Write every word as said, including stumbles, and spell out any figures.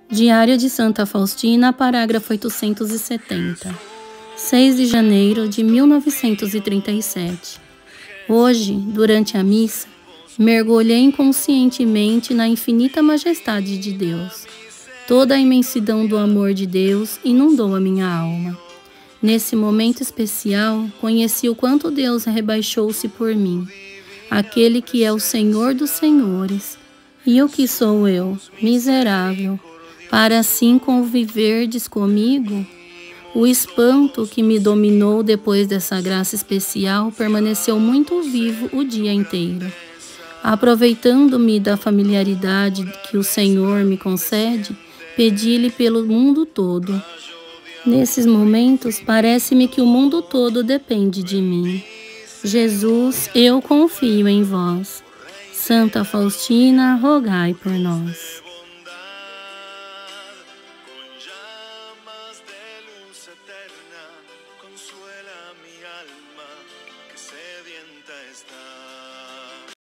Diário de Santa Faustina, parágrafo oitocentos e setenta. seis de janeiro de mil novecentos e trinta e sete. Hoje, durante a missa, mergulhei inconscientemente na infinita majestade de Deus. Toda a imensidão do amor de Deus inundou a minha alma. Nesse momento especial, conheci o quanto Deus rebaixou-se por mim, aquele que é o Senhor dos Senhores. E o que sou eu, miserável, para assim conviverdes comigo? O espanto que me dominou depois dessa graça especial permaneceu muito vivo o dia inteiro. Aproveitando-me da familiaridade que o Senhor me concede, pedi-lhe pelo mundo todo. Nesses momentos, parece-me que o mundo todo depende de mim. Jesus, eu confio em vós. Santa Faustina, rogai por nós. Consuela mi alma que sedienta está.